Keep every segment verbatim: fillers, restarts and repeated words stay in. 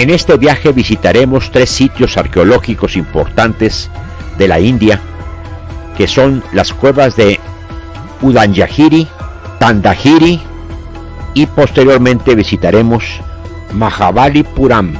En este viaje visitaremos tres sitios arqueológicos importantes de la India, que son las cuevas de Udayagiri, Kandagiri y posteriormente visitaremos Mahabalipuram.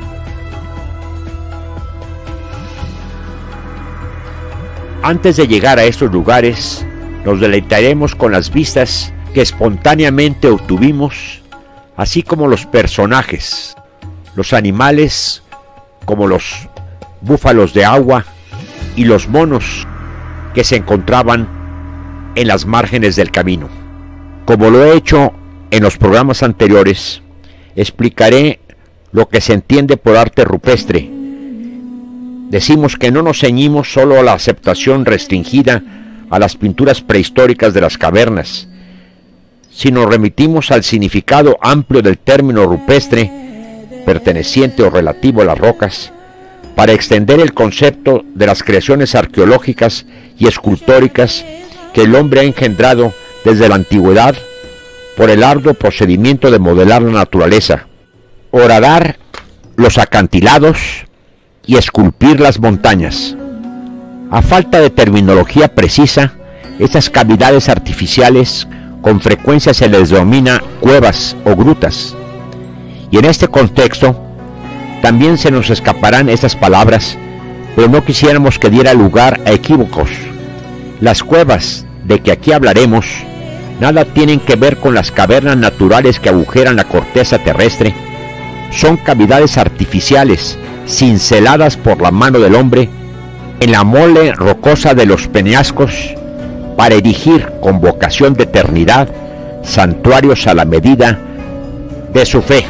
Antes de llegar a estos lugares, nos deleitaremos con las vistas que espontáneamente obtuvimos, así como los personajes, los animales como los búfalos de agua y los monos que se encontraban en las márgenes del camino. Como lo he hecho en los programas anteriores, explicaré lo que se entiende por arte rupestre. Decimos que no nos ceñimos solo a la aceptación restringida a las pinturas prehistóricas de las cavernas, sino remitimos al significado amplio del término rupestre, perteneciente o relativo a las rocas, para extender el concepto de las creaciones arqueológicas y escultóricas que el hombre ha engendrado desde la antigüedad por el arduo procedimiento de modelar la naturaleza, horadar los acantilados y esculpir las montañas. A falta de terminología precisa, estas cavidades artificiales con frecuencia se les denomina cuevas o grutas, y en este contexto también se nos escaparán estas palabras, pero no quisiéramos que diera lugar a equívocos. Las cuevas de que aquí hablaremos nada tienen que ver con las cavernas naturales que agujeran la corteza terrestre. Son cavidades artificiales cinceladas por la mano del hombre en la mole rocosa de los peñascos para erigir con vocación de eternidad santuarios a la medida de su fe.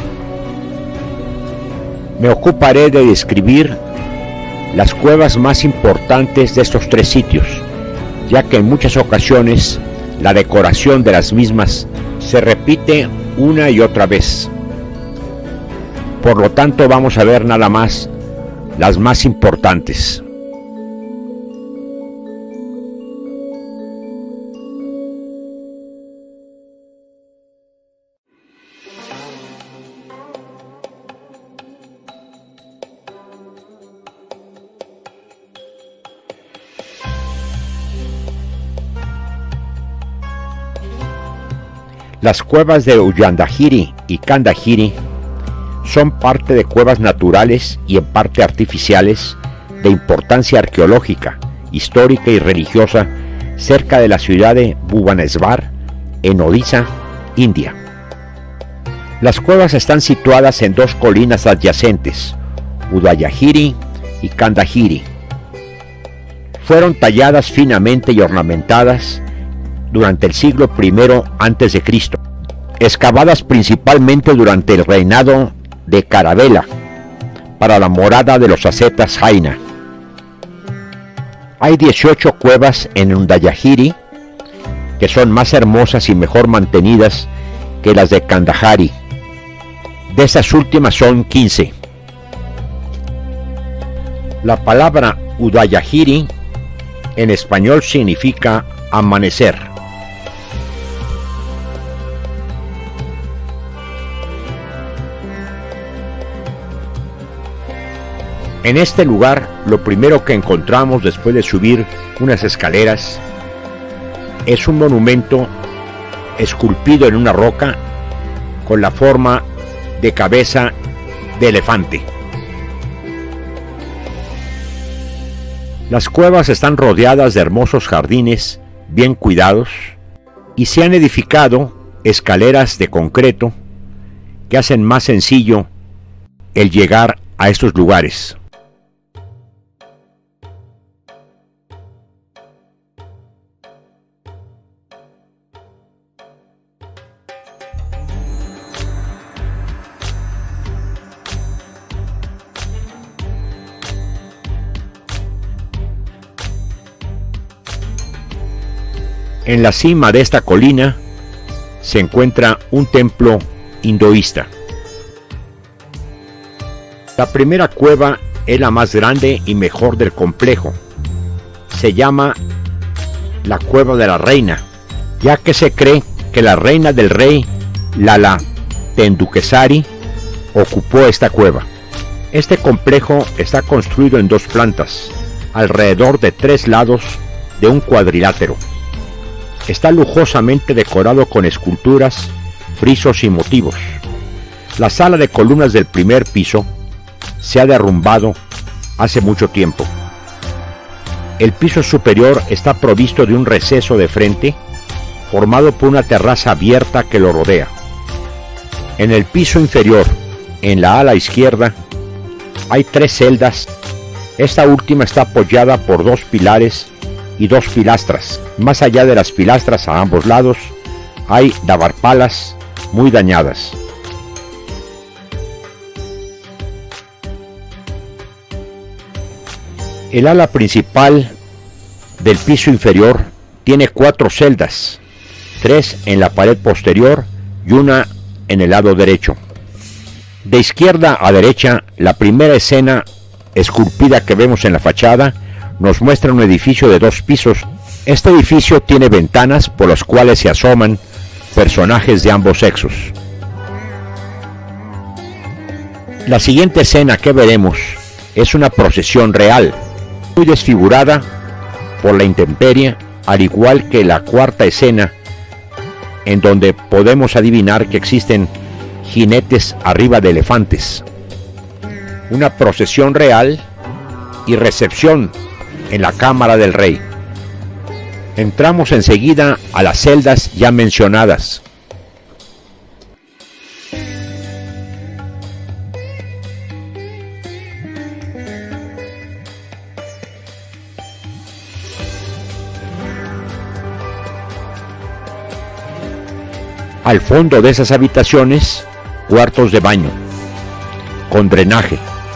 Me ocuparé de describir las cuevas más importantes de estos tres sitios, ya que en muchas ocasiones la decoración de las mismas se repite una y otra vez. Por lo tanto, vamos a ver nada más las más importantes. Las cuevas de Udayagiri y Kandagiri son parte de cuevas naturales y en parte artificiales de importancia arqueológica, histórica y religiosa cerca de la ciudad de Bhubaneswar, en Odisha, India. Las cuevas están situadas en dos colinas adyacentes, Udayagiri y Kandagiri. Fueron talladas finamente y ornamentadas durante el siglo primero antes de Cristo, excavadas principalmente durante el reinado de Kharavela para la morada de los ascetas Jaina. Hay dieciocho cuevas en Udayagiri que son más hermosas y mejor mantenidas que las de Kandagiri. De estas últimas son quince. La palabra Udayagiri en español significa amanecer. En este lugar, lo primero que encontramos después de subir unas escaleras es un monumento esculpido en una roca con la forma de cabeza de elefante. Las cuevas están rodeadas de hermosos jardines bien cuidados y se han edificado escaleras de concreto que hacen más sencillo el llegar a estos lugares. En la cima de esta colina se encuentra un templo hinduista. La primera cueva es la más grande y mejor del complejo. Se llama la Cueva de la Reina, ya que se cree que la reina del rey Lala Tendukesari ocupó esta cueva. Este complejo está construido en dos plantas, alrededor de tres lados de un cuadrilátero. Está lujosamente decorado con esculturas, frisos y motivos. La sala de columnas del primer piso se ha derrumbado hace mucho tiempo. El piso superior está provisto de un receso de frente formado por una terraza abierta que lo rodea. En el piso inferior, en la ala izquierda, hay tres celdas. Esta última está apoyada por dos pilares y dos pilastras. Más allá de las pilastras a ambos lados hay davarpalas muy dañadas. El ala principal del piso inferior tiene cuatro celdas, tres en la pared posterior y una en el lado derecho. De izquierda a derecha, la primera escena esculpida que vemos en la fachada nos muestra un edificio de dos pisos. Este edificio tiene ventanas por las cuales se asoman personajes de ambos sexos. La siguiente escena que veremos es una procesión real, muy desfigurada por la intemperie, al igual que la cuarta escena, en donde podemos adivinar que existen jinetes arriba de elefantes. Una procesión real y recepción en la cámara del rey. Entramos enseguida a las celdas ya mencionadas. Al fondo de esas habitaciones, cuartos de baño, con drenaje.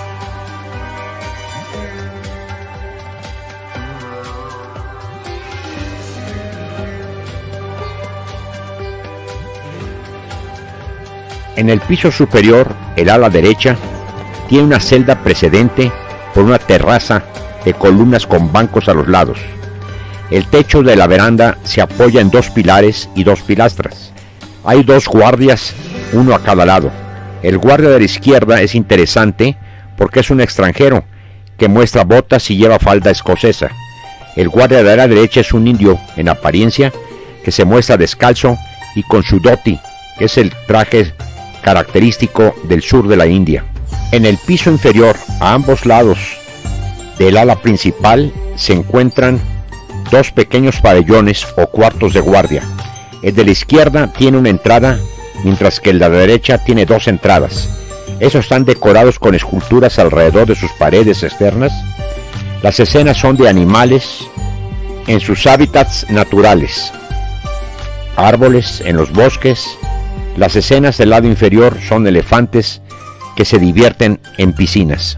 En el piso superior, el ala derecha, tiene una celda precedente por una terraza de columnas con bancos a los lados. El techo de la veranda se apoya en dos pilares y dos pilastras. Hay dos guardias, uno a cada lado. El guardia de la izquierda es interesante porque es un extranjero que muestra botas y lleva falda escocesa. El guardia de la derecha es un indio en apariencia que se muestra descalzo y con su dhoti, que es el traje característico del sur de la India. En el piso inferior, a ambos lados del ala principal, se encuentran dos pequeños pabellones o cuartos de guardia. El de la izquierda tiene una entrada, mientras que el de la derecha tiene dos entradas. Esos están decorados con esculturas alrededor de sus paredes externas. Las escenas son de animales en sus hábitats naturales, árboles en los bosques. Las escenas del lado inferior son elefantes que se divierten en piscinas.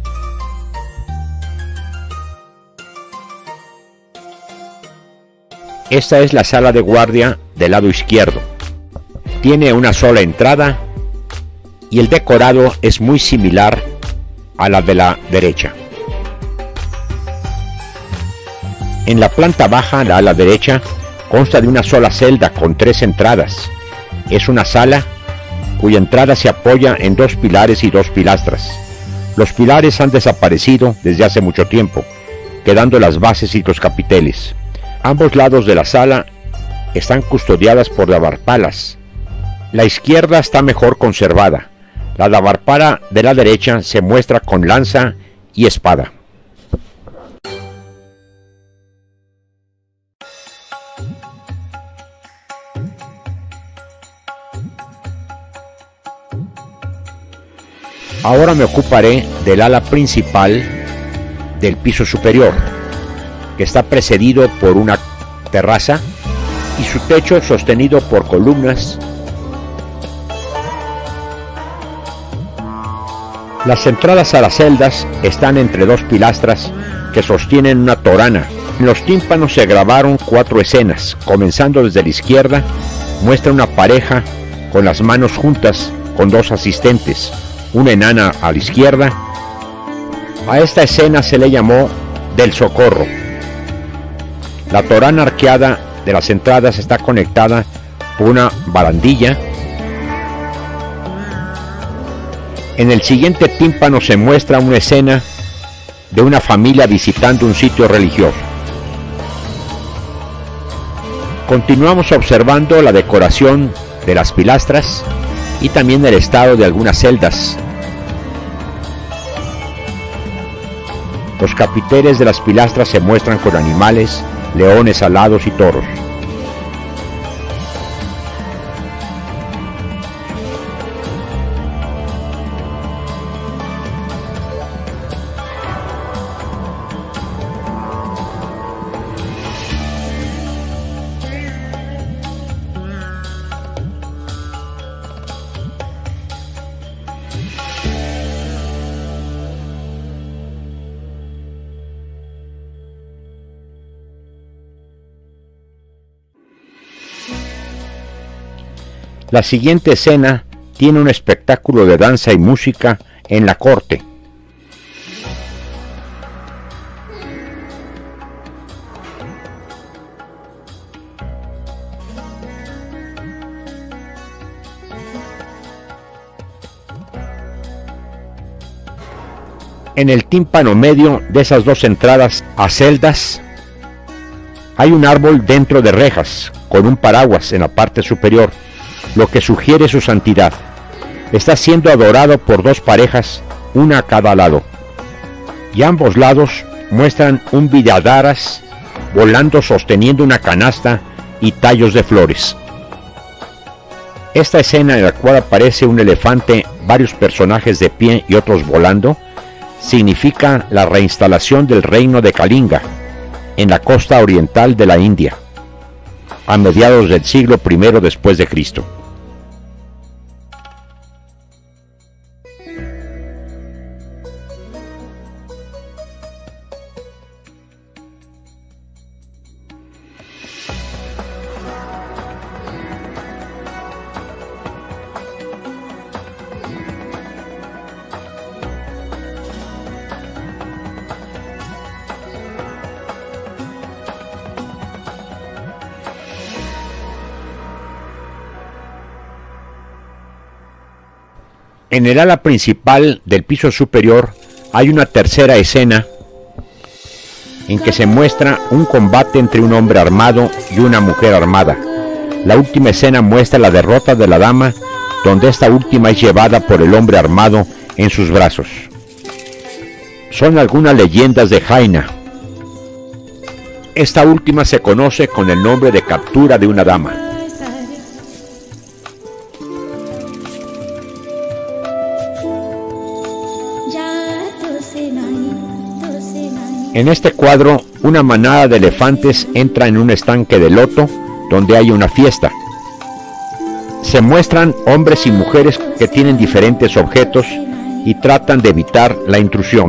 Esta es la sala de guardia del lado izquierdo. Tiene una sola entrada y el decorado es muy similar a la de la derecha. En la planta baja, la ala derecha, consta de una sola celda con tres entradas. Es una sala cuya entrada se apoya en dos pilares y dos pilastras. Los pilares han desaparecido desde hace mucho tiempo, quedando las bases y los capiteles. Ambos lados de la sala están custodiadas por davarpalas. La izquierda está mejor conservada. La davarpala de la derecha se muestra con lanza y espada. Ahora me ocuparé del ala principal del piso superior, que está precedido por una terraza y su techo sostenido por columnas. Las entradas a las celdas están entre dos pilastras que sostienen una torana. En los tímpanos se grabaron cuatro escenas. Comenzando desde la izquierda, muestra una pareja con las manos juntas con dos asistentes, una enana a la izquierda. A esta escena se le llamó del socorro. La torana arqueada de las entradas está conectada por una barandilla En el siguiente tímpano se muestra una escena de una familia visitando un sitio religioso. Continuamos observando la decoración de las pilastras y también el estado de algunas celdas. Los capiteles de las pilastras se muestran con animales, leones alados y toros. La siguiente escena tiene un espectáculo de danza y música en la corte. En el tímpano medio de esas dos entradas a celdas hay un árbol dentro de rejas con un paraguas en la parte superior, lo que sugiere su santidad. Está siendo adorado por dos parejas, una a cada lado, y ambos lados muestran un Villadaras volando sosteniendo una canasta y tallos de flores. Esta escena en la cual aparece un elefante, varios personajes de pie y otros volando, significa la reinstalación del reino de Kalinga en la costa oriental de la India, a mediados del siglo primero después de Cristo. En el ala principal del piso superior hay una tercera escena en que se muestra un combate entre un hombre armado y una mujer armada. La última escena muestra la derrota de la dama, donde esta última es llevada por el hombre armado en sus brazos. Son algunas leyendas de Jaina. Esta última se conoce con el nombre de captura de una dama. En este cuadro, una manada de elefantes entra en un estanque de loto donde hay una fiesta. Se muestran hombres y mujeres que tienen diferentes objetos y tratan de evitar la intrusión.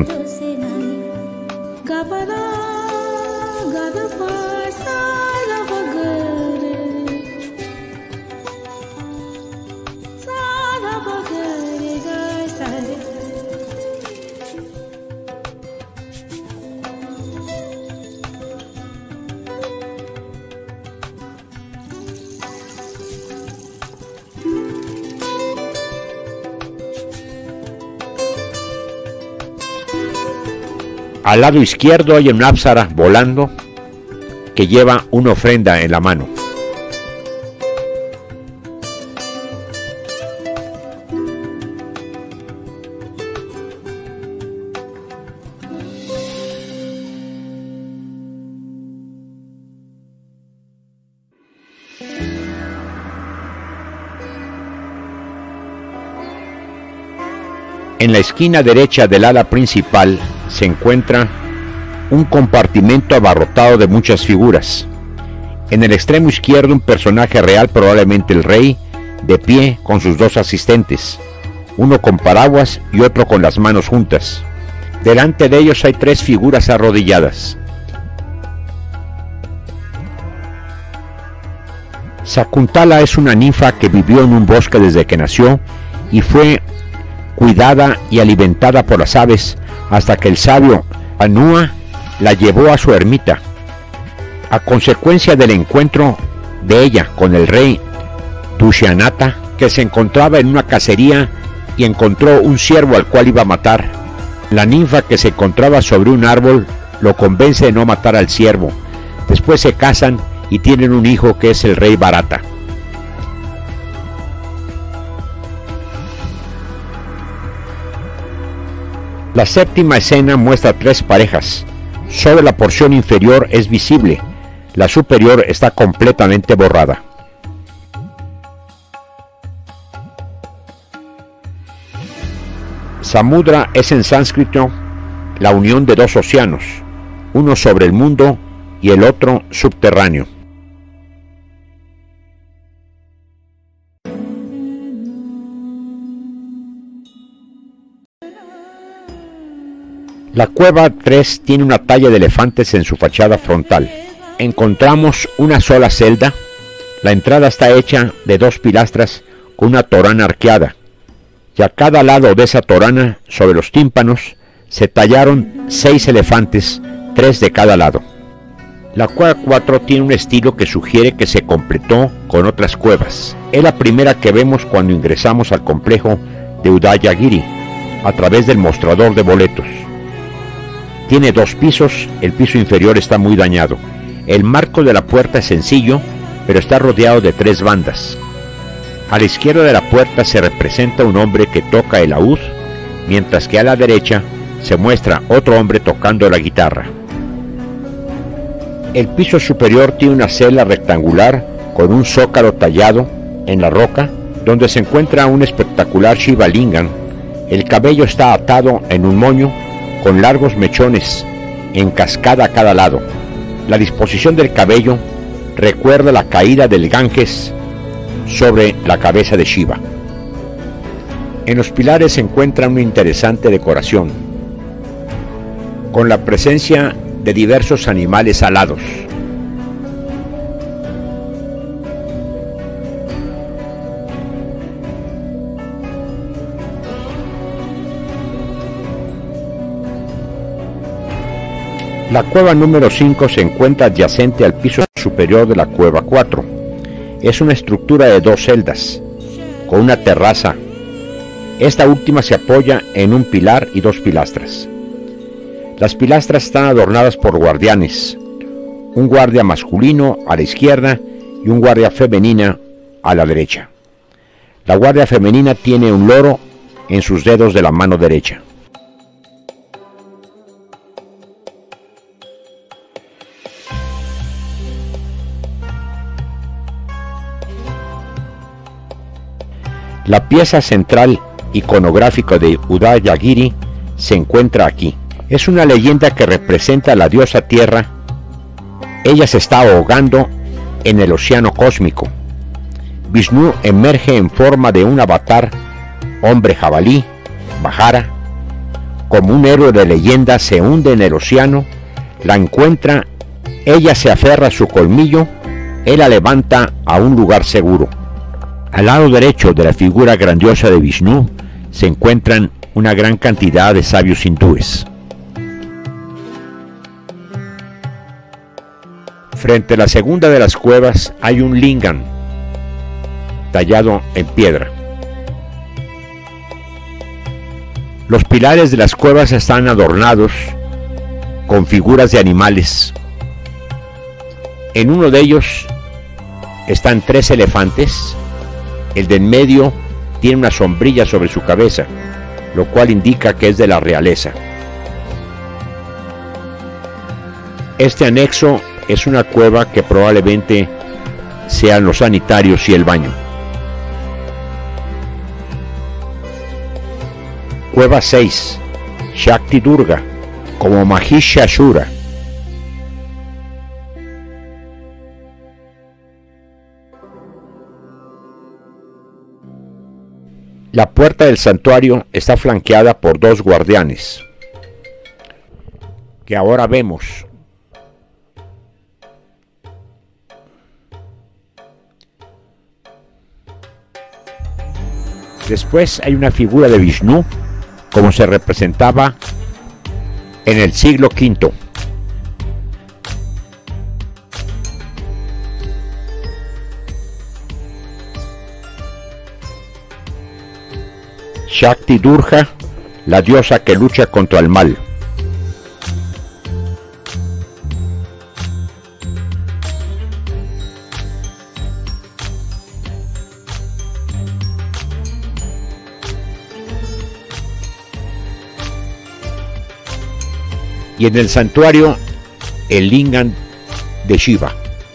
Al lado izquierdo hay un ápsara volando que lleva una ofrenda en la mano. En la esquina derecha del ala principal se encuentra un compartimento abarrotado de muchas figuras. En el extremo izquierdo un personaje real, probablemente el rey, de pie con sus dos asistentes, uno con paraguas y otro con las manos juntas. Delante de ellos hay tres figuras arrodilladas. Sakuntala es una ninfa que vivió en un bosque desde que nació y fue cuidada y alimentada por las aves hasta que el sabio Anua la llevó a su ermita. A consecuencia del encuentro de ella con el rey Dushyanta, que se encontraba en una cacería y encontró un ciervo al cual iba a matar. La ninfa, que se encontraba sobre un árbol, lo convence de no matar al ciervo. Después se casan y tienen un hijo que es el rey Bharata. La séptima escena muestra tres parejas. Sobre la porción inferior es visible, la superior está completamente borrada. Samudra es en sánscrito la unión de dos océanos, uno sobre el mundo y el otro subterráneo. La cueva tres tiene una talla de elefantes en su fachada frontal. Encontramos una sola celda. La entrada está hecha de dos pilastras con una torana arqueada, y a cada lado de esa torana, sobre los tímpanos, se tallaron seis elefantes, tres de cada lado. La cueva cuatro tiene un estilo que sugiere que se completó con otras cuevas. Es la primera que vemos cuando ingresamos al complejo de Udayagiri, a través del mostrador de boletos. Tiene dos pisos, el piso inferior está muy dañado. El marco de la puerta es sencillo, pero está rodeado de tres bandas. A la izquierda de la puerta se representa un hombre que toca el laúd, mientras que a la derecha se muestra otro hombre tocando la guitarra. El piso superior tiene una celda rectangular con un zócalo tallado en la roca, donde se encuentra un espectacular Shiva Lingam. El cabello está atado en un moño con largos mechones en cascada a cada lado. La disposición del cabello recuerda la caída del Ganges sobre la cabeza de Shiva. En los pilares se encuentra una interesante decoración, con la presencia de diversos animales alados. La cueva número cinco se encuentra adyacente al piso superior de la cueva cuatro. Es una estructura de dos celdas, con una terraza. Esta última se apoya en un pilar y dos pilastras. Las pilastras están adornadas por guardianes, un guardia masculino a la izquierda y un guardia femenina a la derecha. La guardia femenina tiene un loro en sus dedos de la mano derecha. La pieza central iconográfica de Udayagiri se encuentra aquí. Es una leyenda que representa a la diosa tierra. Ella se está ahogando en el océano cósmico. Vishnu emerge en forma de un avatar, hombre jabalí, Vajara. Como un héroe de leyenda se hunde en el océano, la encuentra, ella se aferra a su colmillo, él la levanta a un lugar seguro. Al lado derecho de la figura grandiosa de Vishnu se encuentran una gran cantidad de sabios hindúes. Frente a la segunda de las cuevas hay un lingam tallado en piedra. Los pilares de las cuevas están adornados con figuras de animales. En uno de ellos están tres elefantes. El de en medio tiene una sombrilla sobre su cabeza, lo cual indica que es de la realeza. Este anexo es una cueva que probablemente sean los sanitarios y el baño. Cueva seis, Shakti Durga, como Mahishasura. La puerta del santuario está flanqueada por dos guardianes, que ahora vemos. Después hay una figura de Vishnu, como se representaba en el siglo quinto. Shakti Durga, la diosa que lucha contra el mal. Y en el santuario, el lingam de Shiva.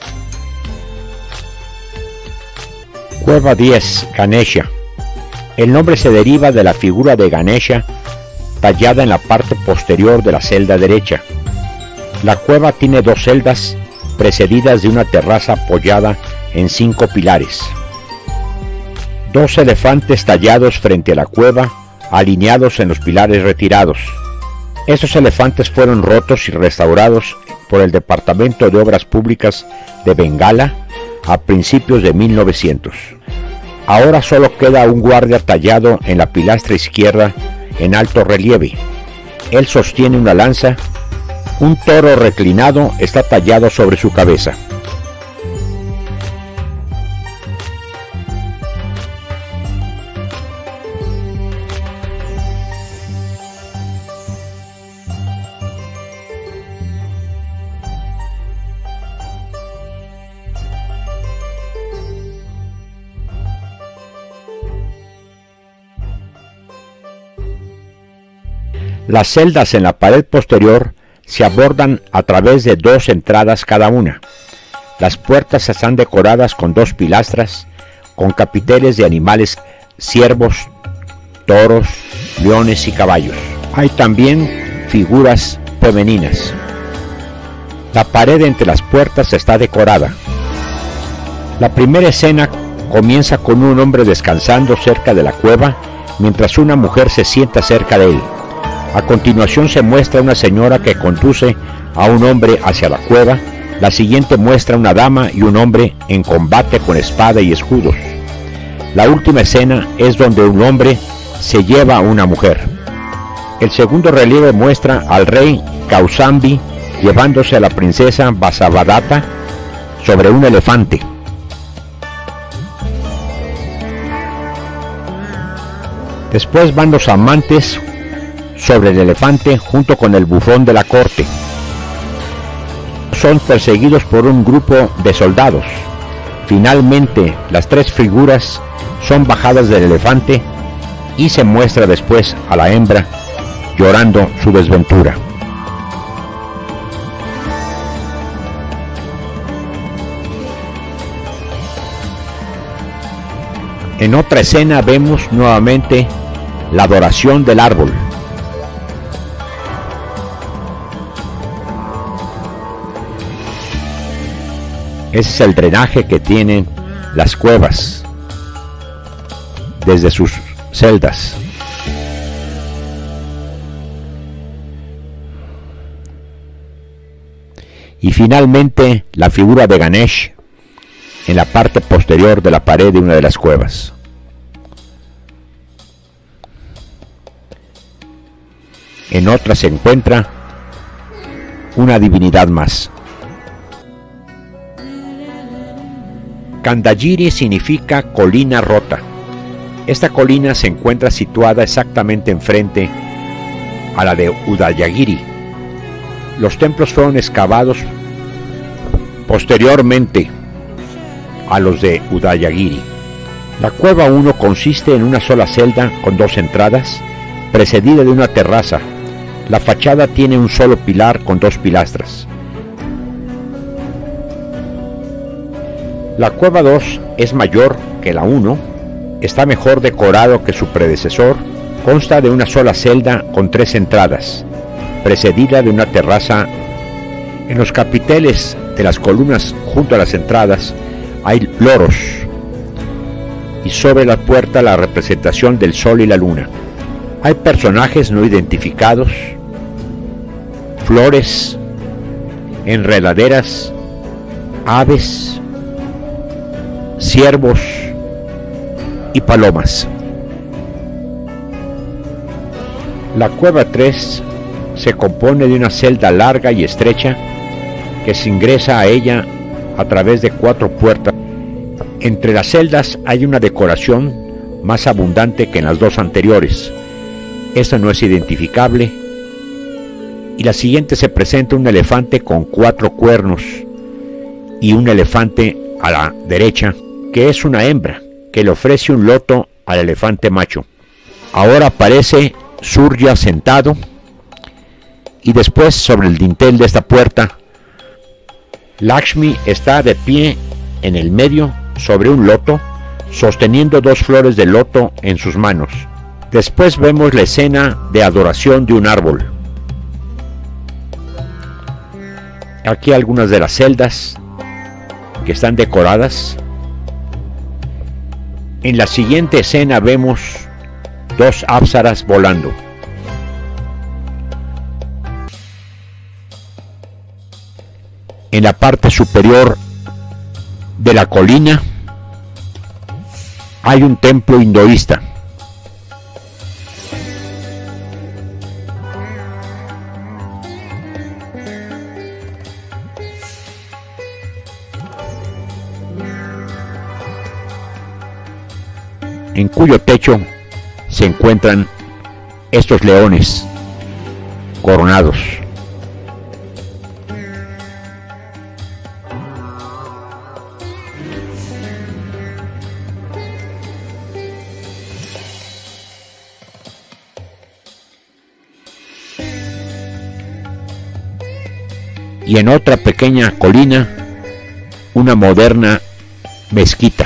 Cueva diez, Ganesha. El nombre se deriva de la figura de Ganesha tallada en la parte posterior de la celda derecha. La cueva tiene dos celdas precedidas de una terraza apoyada en cinco pilares. Dos elefantes tallados frente a la cueva, alineados en los pilares retirados. Estos elefantes fueron rotos y restaurados por el Departamento de Obras Públicas de Bengala a principios de mil novecientos. Ahora solo queda un guardia tallado en la pilastra izquierda en alto relieve. Él sostiene una lanza. Un toro reclinado está tallado sobre su cabeza. Las celdas en la pared posterior se abordan a través de dos entradas cada una. Las puertas están decoradas con dos pilastras, con capiteles de animales, ciervos, toros, leones y caballos. Hay también figuras femeninas. La pared entre las puertas está decorada. La primera escena comienza con un hombre descansando cerca de la cueva, mientras una mujer se sienta cerca de él. A continuación se muestra una señora que conduce a un hombre hacia la cueva. La siguiente muestra una dama y un hombre en combate con espada y escudos. La última escena es donde un hombre se lleva a una mujer. El segundo relieve muestra al rey Kausambi llevándose a la princesa Vasavadata sobre un elefante. Después van los amantes sobre el elefante junto con el bufón de la corte. Son perseguidos por un grupo de soldados. Finalmente, las tres figuras son bajadas del elefante y se muestra después a la hembra llorando su desventura. En otra escena vemos nuevamente la adoración del árbol. Ese es el drenaje que tienen las cuevas desde sus celdas. Y finalmente la figura de Ganesh en la parte posterior de la pared de una de las cuevas. En otra se encuentra una divinidad más. Kandagiri significa colina rota. Esta colina se encuentra situada exactamente enfrente a la de Udayagiri. Los templos fueron excavados posteriormente a los de Udayagiri. La cueva uno consiste en una sola celda con dos entradas, precedida de una terraza. La fachada tiene un solo pilar con dos pilastras. La cueva dos es mayor que la uno, está mejor decorado que su predecesor, consta de una sola celda con tres entradas, precedida de una terraza. En los capiteles de las columnas junto a las entradas hay loros y sobre la puerta la representación del sol y la luna. Hay personajes no identificados, flores, enredaderas, aves, ciervos y palomas. La cueva tres se compone de una celda larga y estrecha que se ingresa a ella a través de cuatro puertas. Entre las celdas hay una decoración más abundante que en las dos anteriores. Esta no es identificable. Y la siguiente se presenta un elefante con cuatro cuernos y un elefante a la derecha, que es una hembra, que le ofrece un loto al elefante macho. Ahora aparece Surya sentado, y después sobre el dintel de esta puerta, Lakshmi está de pie en el medio sobre un loto, sosteniendo dos flores de loto en sus manos. Después vemos la escena de adoración de un árbol. Aquí algunas de las celdas que están decoradas. En la siguiente escena vemos dos apsaras volando. En la parte superior de la colina hay un templo hinduista. En cuyo techo se encuentran estos leones coronados. Y en otra pequeña colina, una moderna mezquita.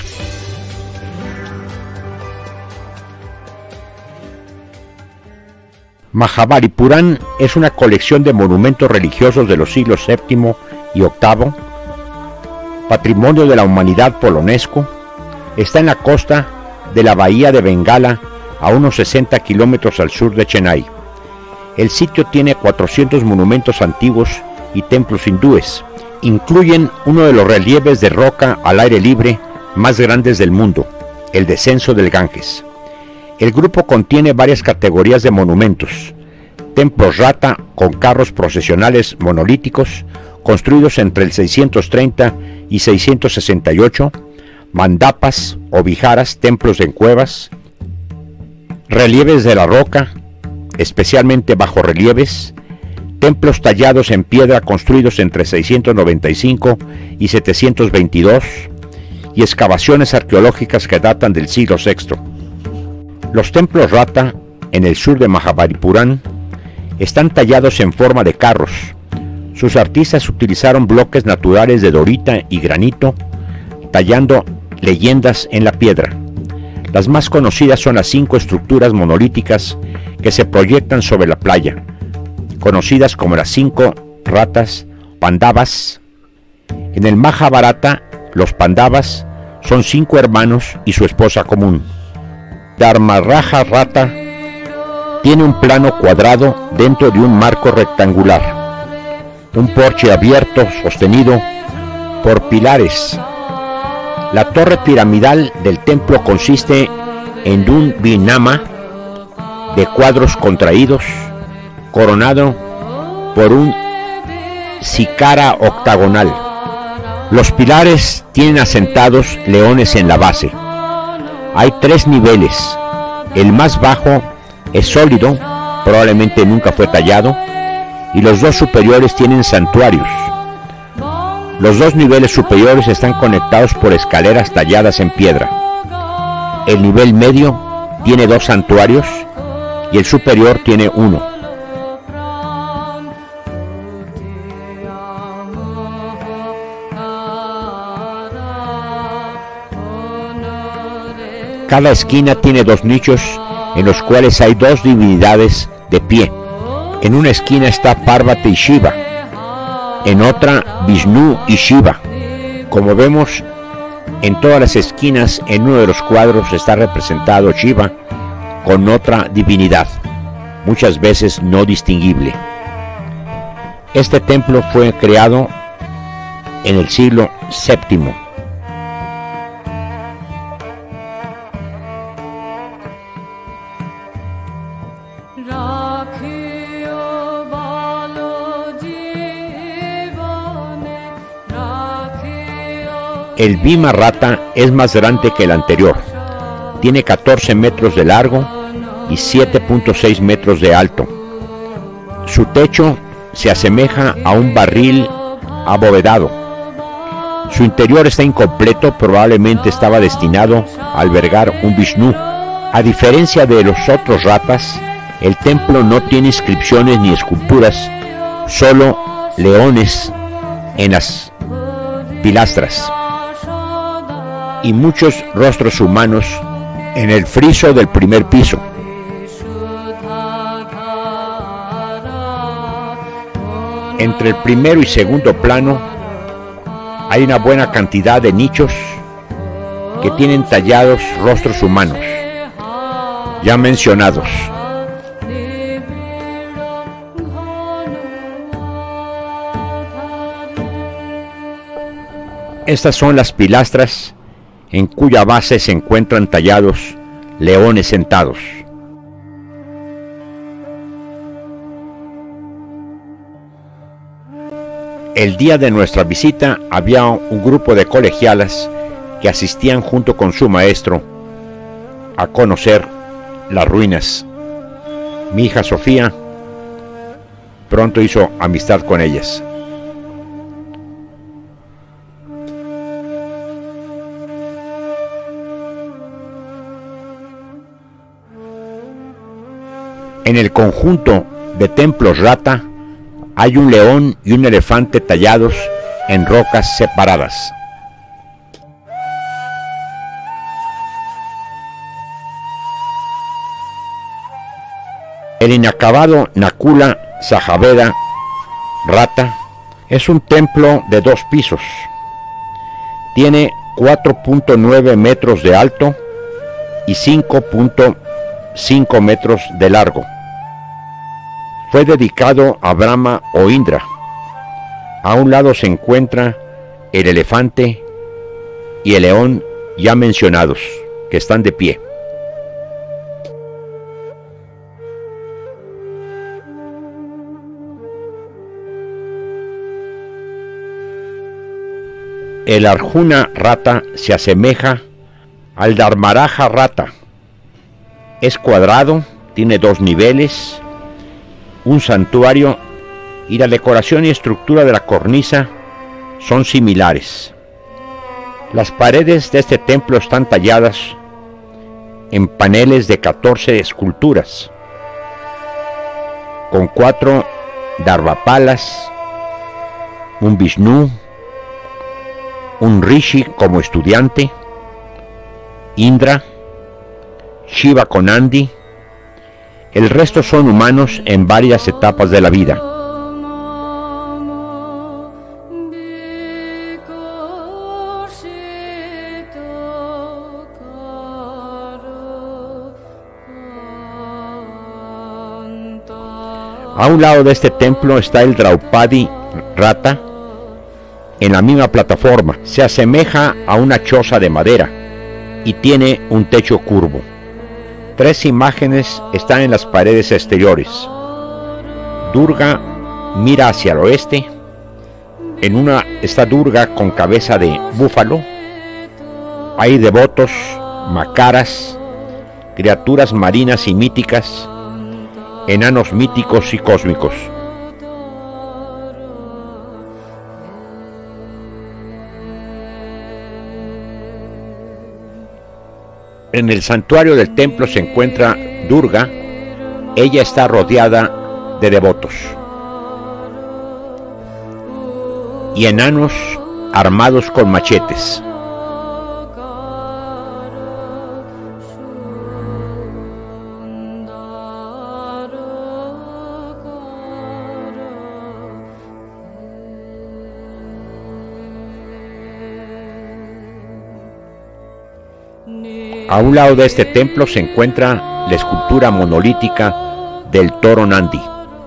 Mahabalipuram es una colección de monumentos religiosos de los siglos séptimo y octavo, patrimonio de la humanidad por la UNESCO. Está en la costa de la bahía de Bengala, a unos sesenta kilómetros al sur de Chennai. El sitio tiene cuatrocientos monumentos antiguos y templos hindúes. Incluyen uno de los relieves de roca al aire libre más grandes del mundo, el descenso del Ganges. El grupo contiene varias categorías de monumentos: templos rata con carros procesionales monolíticos construidos entre el seiscientos treinta y seiscientos sesenta y ocho, mandapas o viharas, templos en cuevas, relieves de la roca, especialmente bajorrelieves, templos tallados en piedra construidos entre seiscientos noventa y cinco y setecientos veintidós, y excavaciones arqueológicas que datan del siglo sexto. Los templos rata en el sur de Mahabalipuram están tallados en forma de carros. Sus artistas utilizaron bloques naturales de dorita y granito, tallando leyendas en la piedra. Las más conocidas son las cinco estructuras monolíticas que se proyectan sobre la playa, conocidas como las cinco ratas Pandavas. En el Mahabharata, los Pandavas son cinco hermanos y su esposa común. Dharmaraja Rata tiene un plano cuadrado dentro de un marco rectangular, un porche abierto sostenido por pilares. La torre piramidal del templo consiste en un vinama de cuadros contraídos, coronado por un sikara octagonal. Los pilares tienen asentados leones en la base. Hay tres niveles. El más bajo es sólido, probablemente nunca fue tallado, y los dos superiores tienen santuarios. Los dos niveles superiores están conectados por escaleras talladas en piedra. El nivel medio tiene dos santuarios y el superior tiene uno. Cada esquina tiene dos nichos en los cuales hay dos divinidades de pie. En una esquina está Parvati y Shiva, en otra Vishnu y Shiva. Como vemos, en todas las esquinas en uno de los cuadros está representado Shiva con otra divinidad, muchas veces no distinguible. Este templo fue creado en el siglo séptimo. El Bhima Rata es más grande que el anterior. Tiene catorce metros de largo y siete punto seis metros de alto. Su techo se asemeja a un barril abovedado. Su interior está incompleto, probablemente estaba destinado a albergar un Vishnu. A diferencia de los otros ratas, el templo no tiene inscripciones ni esculturas, solo leones en las pilastras y muchos rostros humanos en el friso del primer piso. Entre el primero y segundo plano hay una buena cantidad de nichos que tienen tallados rostros humanos, ya mencionados. Estas son las pilastras en cuya base se encuentran tallados leones sentados. El día de nuestra visita había un grupo de colegialas que asistían junto con su maestro a conocer las ruinas. Mi hija Sofía pronto hizo amistad con ellas. En el conjunto de templos Rata hay un león y un elefante tallados en rocas separadas. El inacabado Nakula Sajaveda Rata es un templo de dos pisos. Tiene cuatro punto nueve metros de alto y cinco punto cinco metros de largo. Fue dedicado a Brahma o Indra. A un lado se encuentra el elefante y el león ya mencionados, que están de pie. El Arjuna Rata se asemeja al Dharmaraja Rata. Es cuadrado, tiene dos niveles, un santuario, y la decoración y estructura de la cornisa son similares. Las paredes de este templo están talladas en paneles de catorce esculturas, con cuatro Dharmapalas, un Vishnu, un Rishi como estudiante, Indra, Shiva con Nandi. El resto son humanos en varias etapas de la vida. A un lado de este templo está el Draupadi Rata, en la misma plataforma. Se asemeja a una choza de madera y tiene un techo curvo. Tres imágenes están en las paredes exteriores. Durga mira hacia el oeste. En una está Durga con cabeza de búfalo. Hay devotos, macaras, criaturas marinas y míticas, enanos míticos y cósmicos. En el santuario del templo se encuentra Durga. Ella está rodeada de devotos y enanos armados con machetes. A un lado de este templo se encuentra la escultura monolítica del toro Nandi.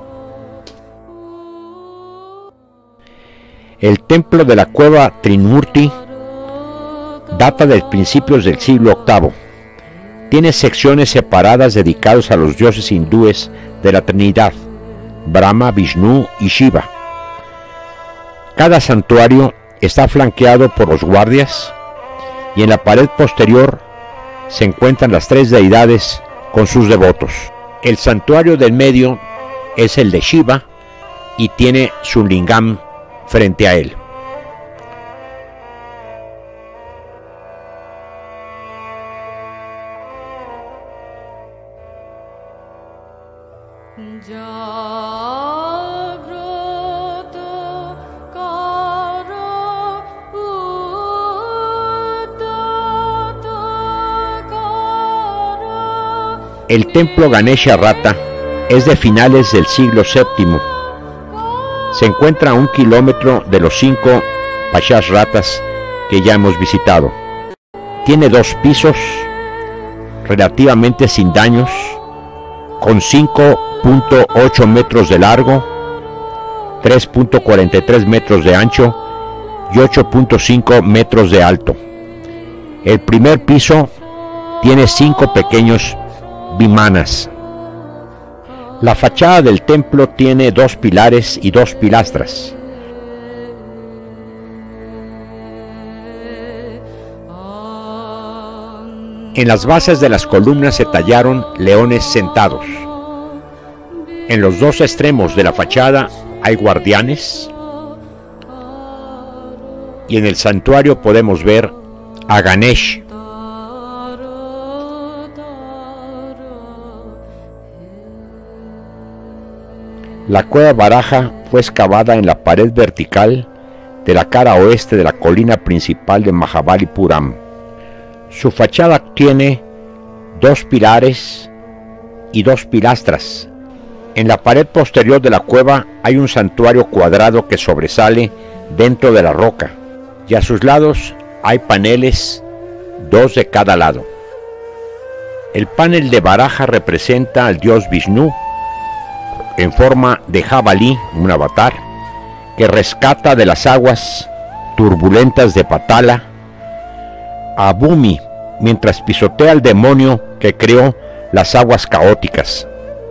El templo de la cueva Trimurti data de principios del siglo octavo. Tiene secciones separadas dedicadas a los dioses hindúes de la Trinidad, Brahma, Vishnu y Shiva. Cada santuario está flanqueado por los guardias y en la pared posterior se encuentran las tres deidades con sus devotos. El santuario del medio es el de Shiva y tiene su lingam frente a él. El templo Ganesha Rata es de finales del siglo séptimo. Se encuentra a un kilómetro de los cinco Pachas Ratas que ya hemos visitado. Tiene dos pisos, relativamente sin daños, con cinco punto ocho metros de largo, tres punto cuarenta y tres metros de ancho y ocho punto cinco metros de alto. El primer piso tiene cinco pequeños vimanas. La fachada del templo tiene dos pilares y dos pilastras. En las bases de las columnas se tallaron leones sentados. En los dos extremos de la fachada hay guardianes. Y en el santuario podemos ver a Ganesh. La cueva Baraja fue excavada en la pared vertical de la cara oeste de la colina principal de Mahabalipuram. Su fachada tiene dos pilares y dos pilastras. En la pared posterior de la cueva hay un santuario cuadrado que sobresale dentro de la roca, y a sus lados hay paneles, dos de cada lado. El panel de Baraja representa al dios Vishnu en forma de jabalí, un avatar, que rescata de las aguas turbulentas de Patala a Bhumi mientras pisotea al demonio que creó las aguas caóticas.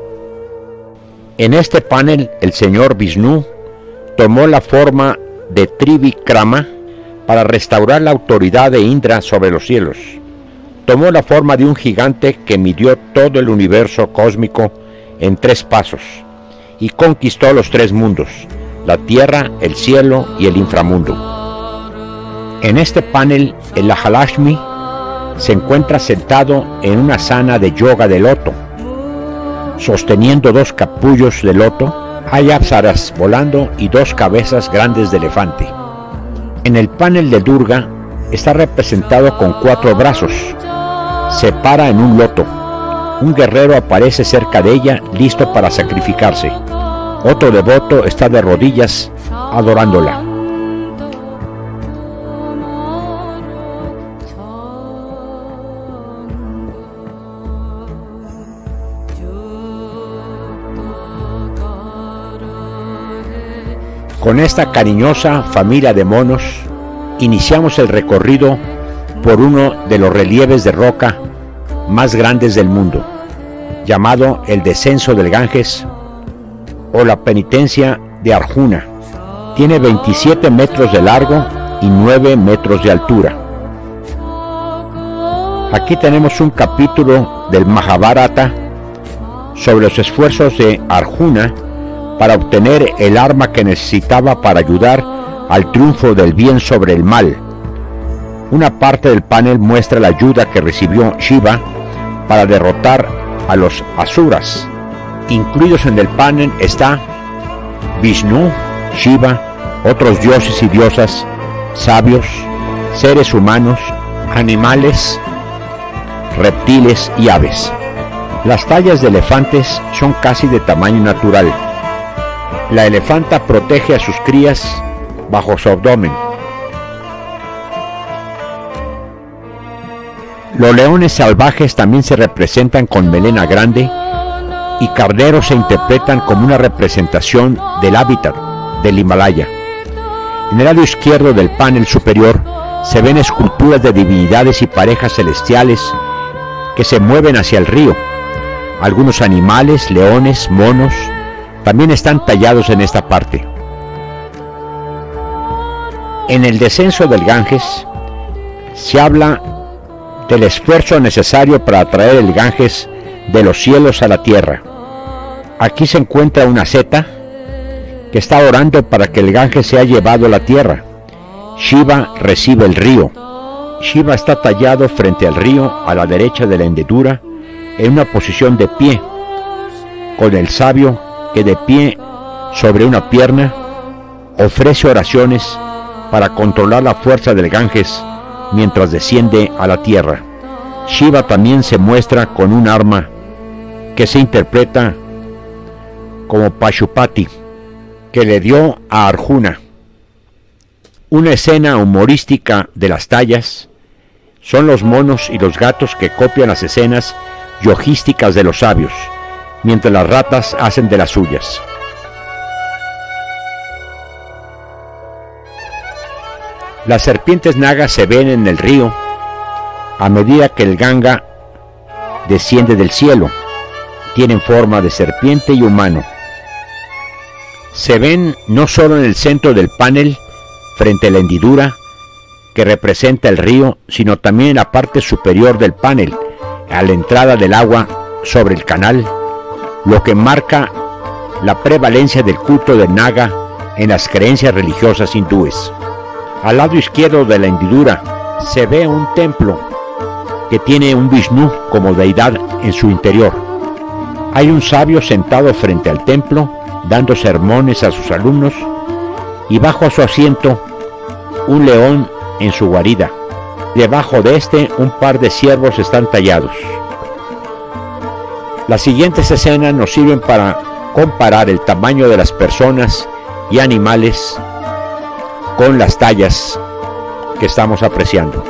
En este panel el señor Vishnu tomó la forma de Trivikrama para restaurar la autoridad de Indra sobre los cielos. Tomó la forma de un gigante que midió todo el universo cósmico en tres pasos y conquistó los tres mundos, la tierra, el cielo y el inframundo. En este panel, el Mahalakshmi se encuentra sentado en una asana de yoga de loto. Sosteniendo dos capullos de loto, hay apsaras volando y dos cabezas grandes de elefante. En el panel de Durga está representado con cuatro brazos. Se para en un loto. Un guerrero aparece cerca de ella, listo para sacrificarse. Otro devoto está de rodillas, adorándola. Con esta cariñosa familia de monos, iniciamos el recorrido por uno de los relieves de roca más grandes del mundo, llamado el descenso del Ganges o la penitencia de Arjuna. Tiene veintisiete metros de largo y nueve metros de altura. Aquí tenemos un capítulo del Mahabharata sobre los esfuerzos de Arjuna para obtener el arma que necesitaba para ayudar al triunfo del bien sobre el mal. Una parte del panel muestra la ayuda que recibió Shiva para derrotar a los asuras. Incluidos en el panel está Vishnu, Shiva, otros dioses y diosas, sabios, seres humanos, animales, reptiles y aves. Las tallas de elefantes son casi de tamaño natural. La elefanta protege a sus crías bajo su abdomen. Los leones salvajes también se representan con melena grande y carneros se interpretan como una representación del hábitat del Himalaya. En el lado izquierdo del panel superior se ven esculturas de divinidades y parejas celestiales que se mueven hacia el río. Algunos animales, leones, monos, también están tallados en esta parte. En el descenso del Ganges se habla del esfuerzo necesario para traer el Ganges de los cielos a la tierra. Aquí se encuentra una asceta que está orando para que el Ganges sea llevado a la tierra. Shiva recibe el río. Shiva está tallado frente al río a la derecha de la hendidura en una posición de pie, con el sabio que de pie sobre una pierna ofrece oraciones para controlar la fuerza del Ganges mientras desciende a la tierra. Shiva también se muestra con un arma que se interpreta como Pashupati, que le dio a Arjuna. Una escena humorística de las tallas son los monos y los gatos que copian las escenas yogísticas de los sabios, mientras las ratas hacen de las suyas. Las serpientes nagas se ven en el río a medida que el Ganga desciende del cielo. Tienen forma de serpiente y humano. Se ven no solo en el centro del panel, frente a la hendidura que representa el río, sino también en la parte superior del panel, a la entrada del agua sobre el canal, lo que marca la prevalencia del culto del Naga en las creencias religiosas hindúes. Al lado izquierdo de la hendidura se ve un templo que tiene un Vishnu como deidad en su interior. Hay un sabio sentado frente al templo dando sermones a sus alumnos, y bajo su asiento un león en su guarida. Debajo de este un par de ciervos están tallados. Las siguientes escenas nos sirven para comparar el tamaño de las personas y animales con las tallas que estamos apreciando.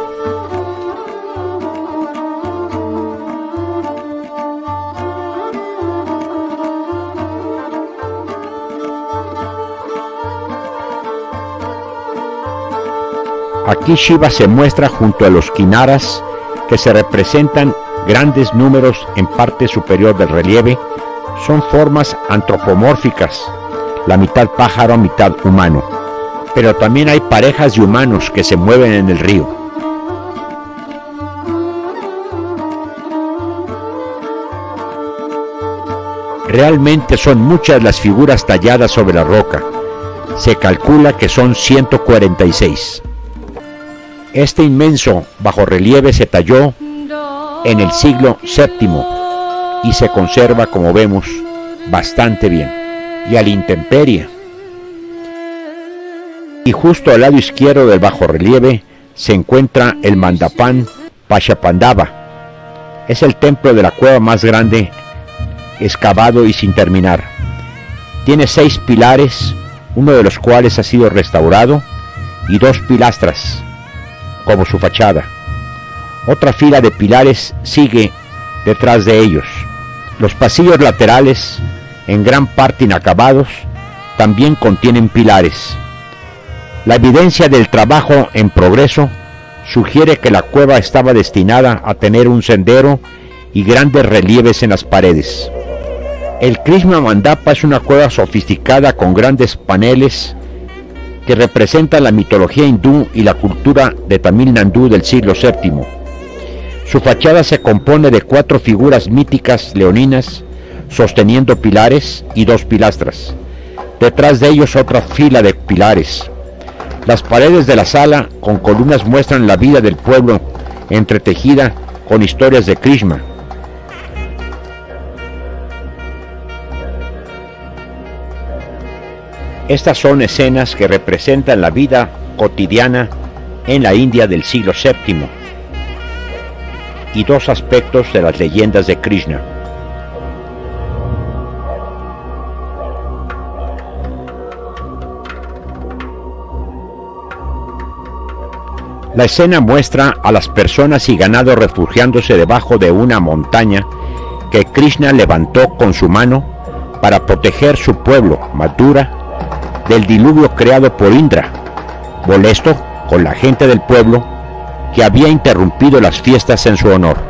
Aquí Shiva se muestra junto a los Kinnaras, que se representan grandes números en parte superior del relieve. Son formas antropomórficas, la mitad pájaro, mitad humano. Pero también hay parejas de humanos que se mueven en el río. Realmente son muchas las figuras talladas sobre la roca. Se calcula que son ciento cuarenta y seis. Este inmenso bajorrelieve se talló en el siglo séptimo y se conserva, como vemos, bastante bien y a la intemperie. Y justo al lado izquierdo del bajorrelieve se encuentra el Mandapan Pachapandava. Es el templo de la cueva más grande excavado y sin terminar. Tiene seis pilares, uno de los cuales ha sido restaurado, y dos pilastras como su fachada. Otra fila de pilares sigue detrás de ellos. Los pasillos laterales, en gran parte inacabados, también contienen pilares. La evidencia del trabajo en progreso sugiere que la cueva estaba destinada a tener un sendero y grandes relieves en las paredes. El Krishna Mandapa es una cueva sofisticada con grandes paneles que representa la mitología hindú y la cultura de Tamil Nadu del siglo séptimo. Su fachada se compone de cuatro figuras míticas leoninas sosteniendo pilares y dos pilastras. Detrás de ellos otra fila de pilares. Las paredes de la sala con columnas muestran la vida del pueblo entretejida con historias de Krishna. Estas son escenas que representan la vida cotidiana en la India del siglo séptimo y dos aspectos de las leyendas de Krishna. La escena muestra a las personas y ganado refugiándose debajo de una montaña que Krishna levantó con su mano para proteger su pueblo, Mathura, del diluvio creado por Indra, molesto con la gente del pueblo que había interrumpido las fiestas en su honor.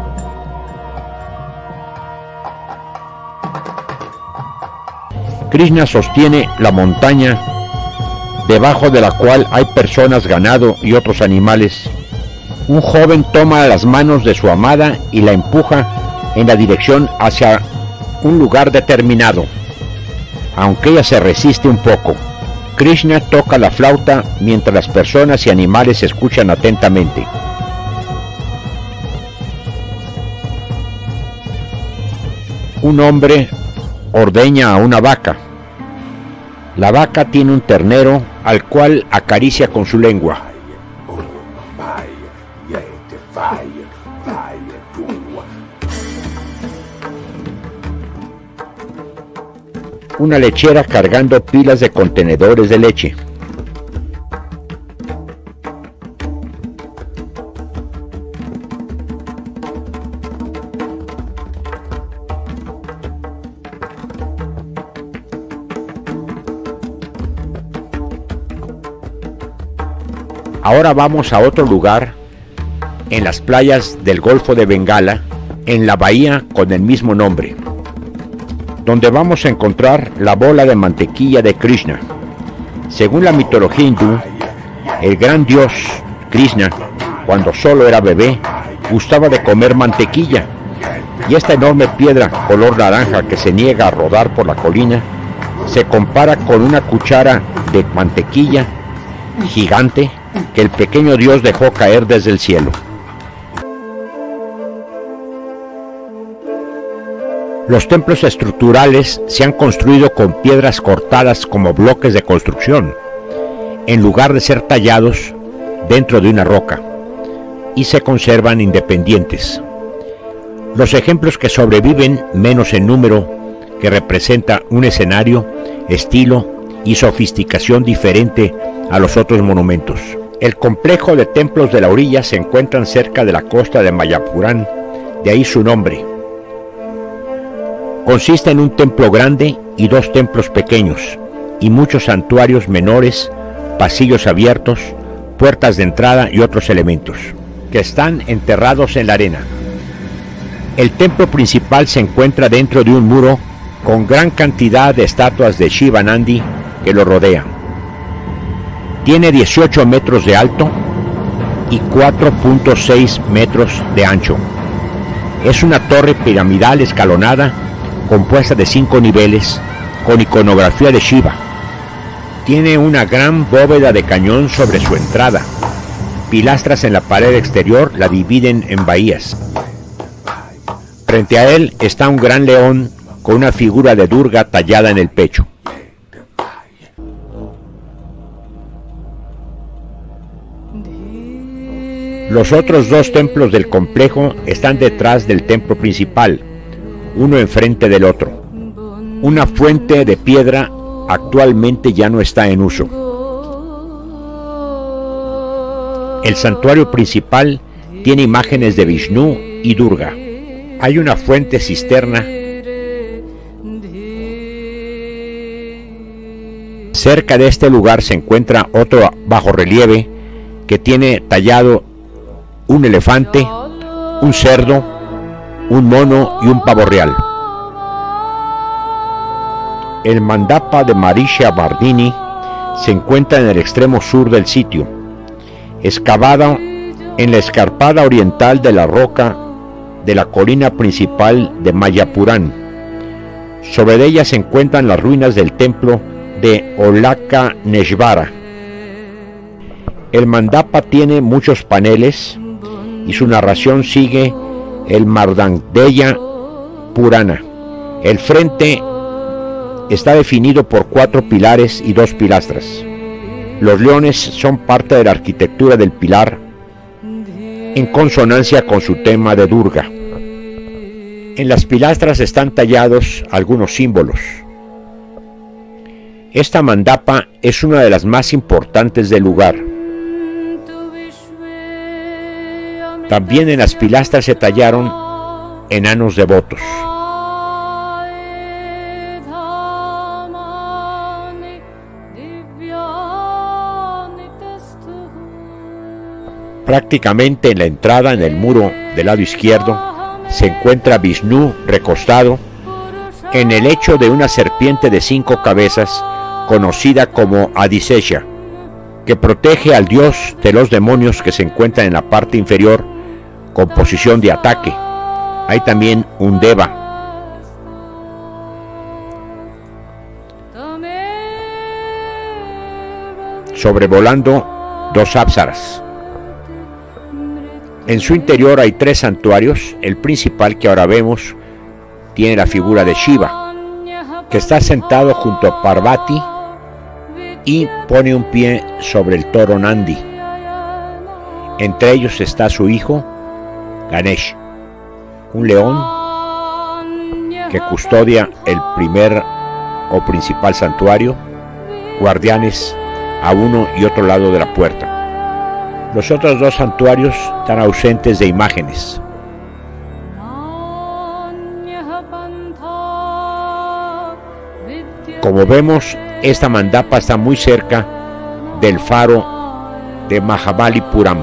Krishna sostiene la montaña debajo de la cual hay personas, ganado y otros animales Un joven toma las manos de su amada y la empuja en la dirección hacia un lugar determinado, aunque ella se resiste un poco. Krishna toca la flauta mientras las personas y animales escuchan atentamente. Un hombre ordeña a una vaca. La vaca tiene un ternero al cual acaricia con su lengua. Una lechera cargando pilas de contenedores de leche. Ahora vamos a otro lugar, en las playas del Golfo de Bengala, en la bahía con el mismo nombre, donde vamos a encontrar la bola de mantequilla de Krishna. Según la mitología hindú, el gran dios Krishna, cuando solo era bebé, gustaba de comer mantequilla, y esta enorme piedra color naranja que se niega a rodar por la colina se compara con una cuchara de mantequilla gigante que el pequeño dios dejó caer desde el cielo. Los templos estructurales se han construido con piedras cortadas como bloques de construcción, en lugar de ser tallados dentro de una roca, y se conservan independientes. Los ejemplos que sobreviven, menos en número, que representa un escenario, estilo y sofisticación diferente a los otros monumentos. El complejo de templos de la orilla se encuentran cerca de la costa de Mayapurán, de ahí su nombre. Consiste en un templo grande y dos templos pequeños, y muchos santuarios menores, pasillos abiertos, puertas de entrada y otros elementos, que están enterrados en la arena. El templo principal se encuentra dentro de un muro con gran cantidad de estatuas de Shiva Nandi que lo rodean. Tiene dieciocho metros de alto y cuatro punto seis metros de ancho. Es una torre piramidal escalonada compuesta de cinco niveles con iconografía de Shiva. Tiene una gran bóveda de cañón sobre su entrada. Pilastras en la pared exterior la dividen en bahías. Frente a él está un gran león con una figura de Durga tallada en el pecho. Los otros dos templos del complejo están detrás del templo principal, uno enfrente del otro. Una fuente de piedra actualmente ya no está en uso. El santuario principal tiene imágenes de Vishnu y Durga. Hay una fuente cisterna cerca de este lugar. Se encuentra otro bajorrelieve que tiene tallado un elefante, un cerdo, un mono y un pavo real. El mandapa de Marisha Bardini se encuentra en el extremo sur del sitio, excavado en la escarpada oriental de la roca de la colina principal de Mayapurán. Sobre ella se encuentran las ruinas del templo de Olakaneshvara. El mandapa tiene muchos paneles y su narración sigue el Markandeya Purana. El frente está definido por cuatro pilares y dos pilastras. Los leones son parte de la arquitectura del pilar, en consonancia con su tema de Durga. En las pilastras están tallados algunos símbolos. Esta mandapa es una de las más importantes del lugar. También en las pilastras se tallaron enanos devotos. Prácticamente en la entrada, en el muro del lado izquierdo, se encuentra Vishnu recostado en el lecho de una serpiente de cinco cabezas conocida como Adisesha. que protege al dios de los demonios que se encuentra en la parte inferior con posición de ataque. Hay también un Deva. Sobrevolando dos Apsaras. En su interior hay tres santuarios. El principal que ahora vemos tiene la figura de Shiva, que está sentado junto a Parvati y pone un pie sobre el toro Nandi. Entre ellos está su hijo Ganesh, un león que custodia el primer o principal santuario, guardianes a uno y otro lado de la puerta. Los otros dos santuarios están ausentes de imágenes. Como vemos, esta mandapa está muy cerca del faro de Mahabalipuram.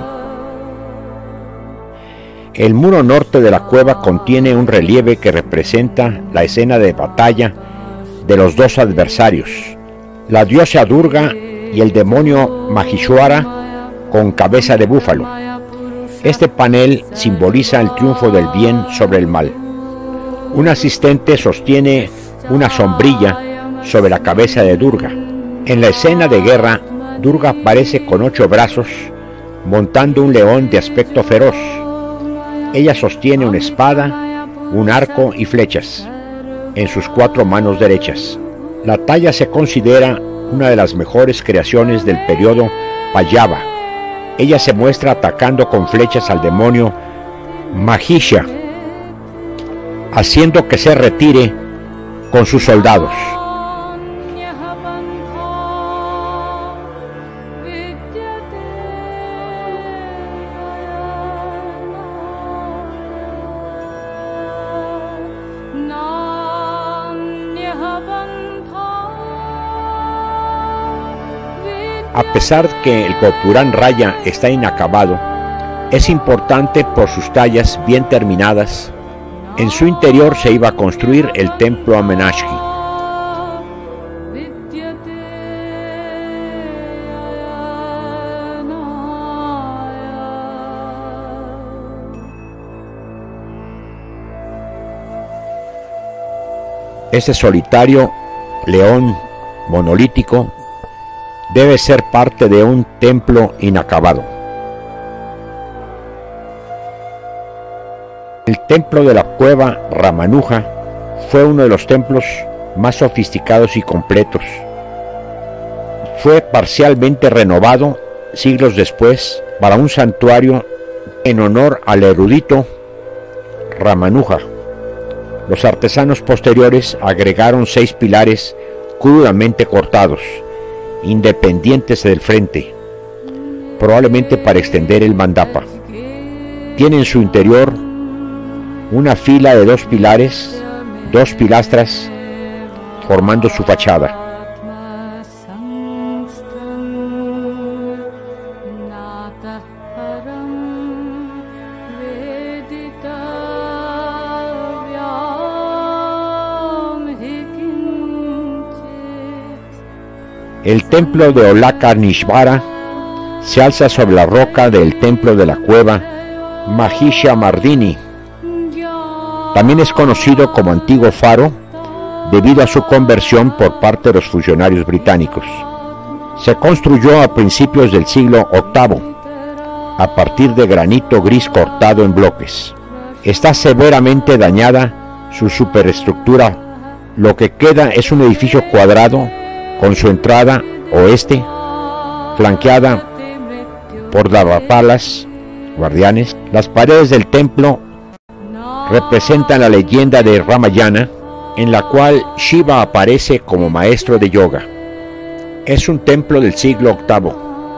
El muro norte de la cueva contiene un relieve que representa la escena de batalla de los dos adversarios, la diosa Durga y el demonio Mahishwara con cabeza de búfalo. Este panel simboliza el triunfo del bien sobre el mal. Un asistente sostiene una sombrilla sobre la cabeza de Durga. En la escena de guerra, Durga aparece con ocho brazos, montando un león de aspecto feroz. Ella sostiene una espada, un arco y flechas en sus cuatro manos derechas. La talla se considera una de las mejores creaciones del periodo Pallava. Ella se muestra atacando con flechas al demonio Mahisha, haciendo que se retire con sus soldados. A pesar que el Gopurán Raya está inacabado, es importante por sus tallas bien terminadas. En su interior se iba a construir el templo Amenashki. Este solitario león monolítico debe ser parte de un templo inacabado. El templo de la cueva Ramanuja fue uno de los templos más sofisticados y completos. Fue parcialmente renovado siglos después para un santuario en honor al erudito Ramanuja. Los artesanos posteriores agregaron seis pilares crudamente cortados, independientes del frente, probablemente para extender el mandapa. Tiene en su interior una fila de dos pilares, dos pilastras, formando su fachada. El templo de Olakarnishvara se alza sobre la roca del templo de la cueva Mahisha Mardini. También es conocido como antiguo faro debido a su conversión por parte de los funcionarios británicos. Se construyó a principios del siglo octavo a partir de granito gris cortado en bloques. Está severamente dañada su superestructura. Lo que queda es un edificio cuadrado con su entrada oeste flanqueada por dvapalas, guardianes. Las paredes del templo representan la leyenda de Ramayana, en la cual Shiva aparece como maestro de yoga. Es un templo del siglo octavo.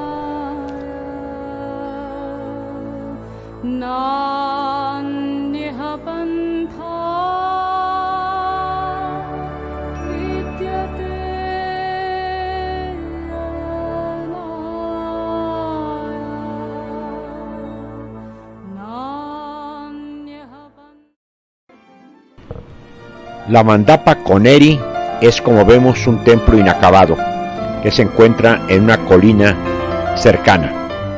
La mandapa Koneri es, como vemos, un templo inacabado que se encuentra en una colina cercana.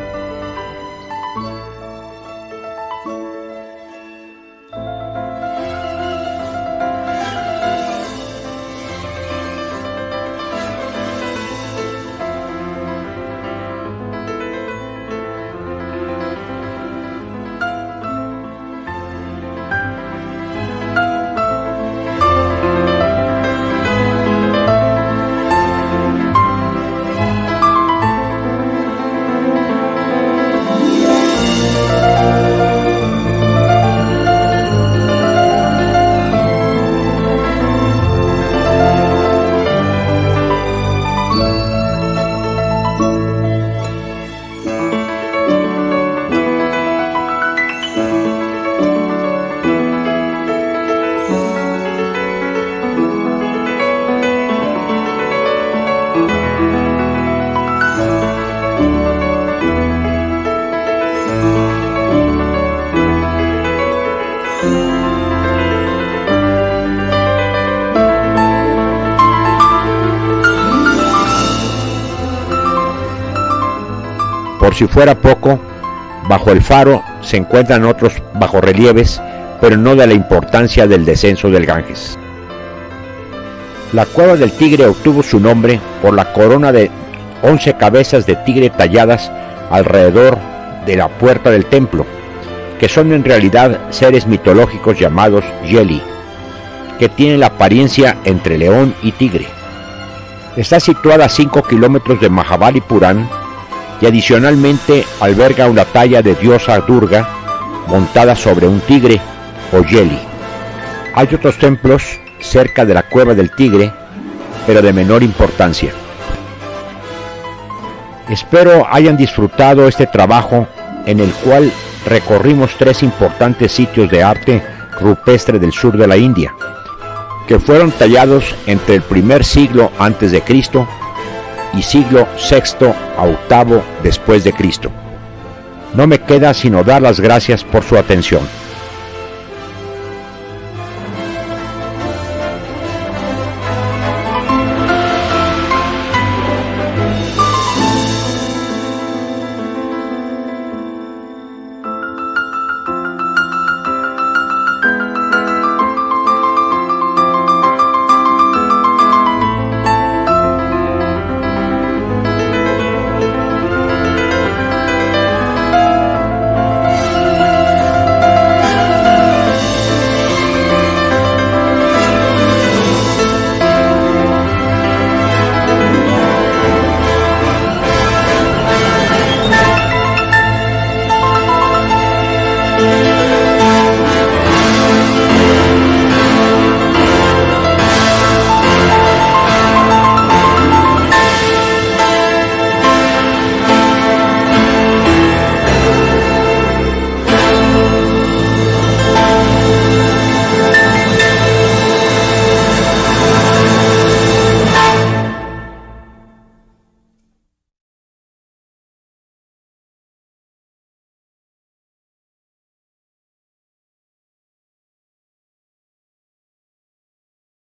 Por si fuera poco, bajo el faro se encuentran otros bajorrelieves, pero no de la importancia del descenso del Ganges. La cueva del tigre obtuvo su nombre por la corona de once cabezas de tigre talladas alrededor de la puerta del templo, que son en realidad seres mitológicos llamados Yeli, que tienen la apariencia entre león y tigre. Está situada a cinco kilómetros de Mahabalipuram y adicionalmente alberga una talla de diosa Durga montada sobre un tigre o Yeli. Hay otros templos cerca de la cueva del tigre, pero de menor importancia. Espero hayan disfrutado este trabajo en el cual recorrimos tres importantes sitios de arte rupestre del sur de la India, que fueron tallados entre el primer siglo antes de Cristo y siglo sexto a octavo después de Cristo. No me queda sino dar las gracias por su atención.